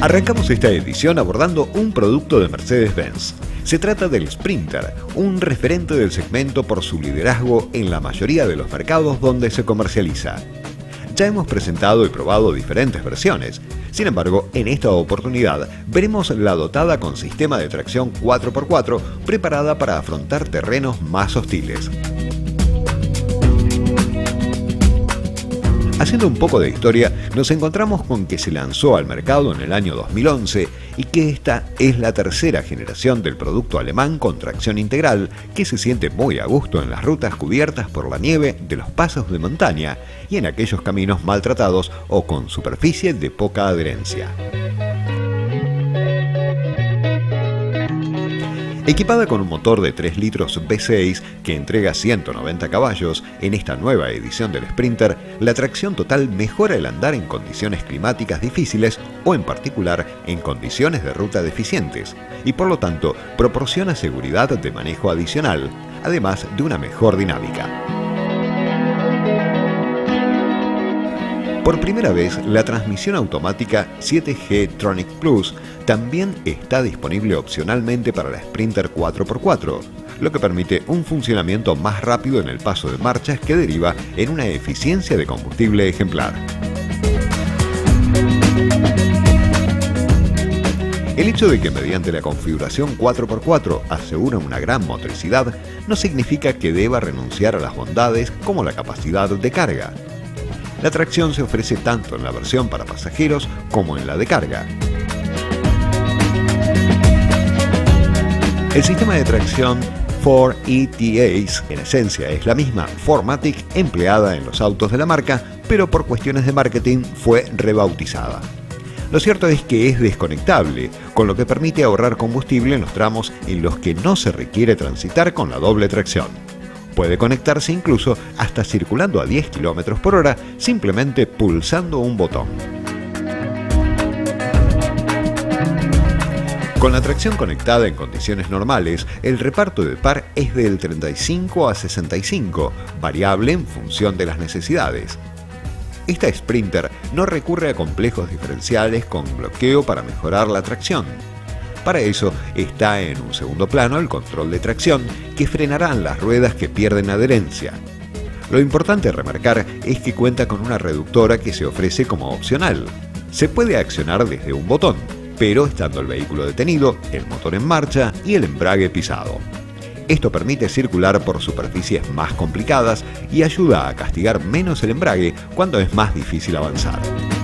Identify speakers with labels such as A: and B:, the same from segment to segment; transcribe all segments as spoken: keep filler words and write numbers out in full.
A: Arrancamos esta edición abordando un producto de Mercedes-Benz. Se trata del Sprinter, un referente del segmento por su liderazgo en la mayoría de los mercados donde se comercializa. Ya hemos presentado y probado diferentes versiones. Sin embargo, en esta oportunidad veremos la dotada con sistema de tracción cuatro por cuatro preparada para afrontar terrenos más hostiles. Haciendo un poco de historia, nos encontramos con que se lanzó al mercado en el año dos mil once y que esta es la tercera generación del producto alemán con tracción integral que se siente muy a gusto en las rutas cubiertas por la nieve de los pasos de montaña y en aquellos caminos maltratados o con superficie de poca adherencia. Equipada con un motor de tres litros V seis que entrega ciento noventa caballos, en esta nueva edición del Sprinter, la tracción total mejora el andar en condiciones climáticas difíciles o en particular en condiciones de ruta deficientes y por lo tanto proporciona seguridad de manejo adicional, además de una mejor dinámica. Por primera vez, la transmisión automática siete G Tronic Plus también está disponible opcionalmente para la Sprinter cuatro por cuatro, lo que permite un funcionamiento más rápido en el paso de marchas que deriva en una eficiencia de combustible ejemplar. El hecho de que mediante la configuración cuatro por cuatro asegura una gran motricidad no significa que deba renunciar a las bondades como la capacidad de carga. La tracción se ofrece tanto en la versión para pasajeros como en la de carga. El sistema de tracción cuatro E T A en esencia es la misma cuatro matic empleada en los autos de la marca, pero por cuestiones de marketing fue rebautizada. Lo cierto es que es desconectable, con lo que permite ahorrar combustible en los tramos en los que no se requiere transitar con la doble tracción. Puede conectarse incluso hasta circulando a diez kilómetros por hora simplemente pulsando un botón. Con la tracción conectada en condiciones normales, el reparto de par es del treinta y cinco a sesenta y cinco, variable en función de las necesidades. Esta Sprinter no recurre a complejos diferenciales con bloqueo para mejorar la tracción. Para eso está en un segundo plano el control de tracción que frenarán las ruedas que pierden adherencia. Lo importante a remarcar es que cuenta con una reductora que se ofrece como opcional. Se puede accionar desde un botón, pero estando el vehículo detenido, el motor en marcha y el embrague pisado. Esto permite circular por superficies más complicadas y ayuda a castigar menos el embrague cuando es más difícil avanzar.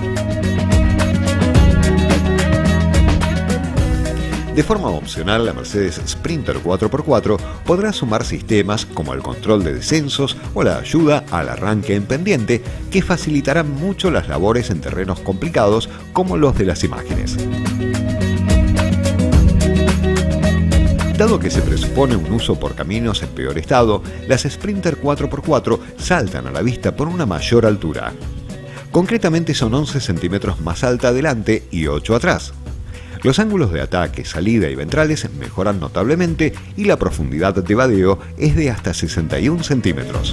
A: De forma opcional, la Mercedes Sprinter cuatro por cuatro podrá sumar sistemas como el control de descensos o la ayuda al arranque en pendiente que facilitarán mucho las labores en terrenos complicados como los de las imágenes. Dado que se presupone un uso por caminos en peor estado, las Sprinter cuatro por cuatro saltan a la vista por una mayor altura. Concretamente son once centímetros más alta adelante y ocho atrás. Los ángulos de ataque, salida y ventrales mejoran notablemente y la profundidad de vadeo es de hasta sesenta y un centímetros.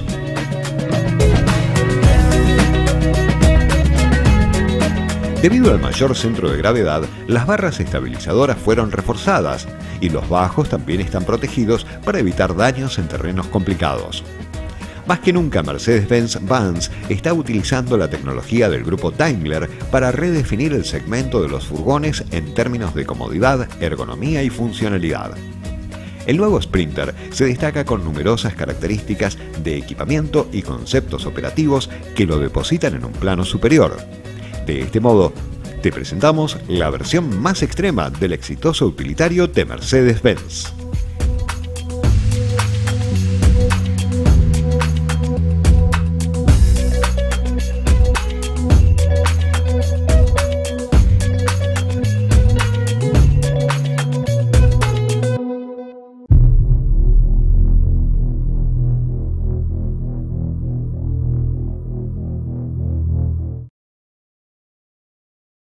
A: Debido al mayor centro de gravedad, las barras estabilizadoras fueron reforzadas y los bajos también están protegidos para evitar daños en terrenos complicados. Más que nunca, Mercedes-Benz Vans está utilizando la tecnología del grupo Daimler para redefinir el segmento de los furgones en términos de comodidad, ergonomía y funcionalidad. El nuevo Sprinter se destaca con numerosas características de equipamiento y conceptos operativos que lo depositan en un plano superior. De este modo, te presentamos la versión más extrema del exitoso utilitario de Mercedes-Benz.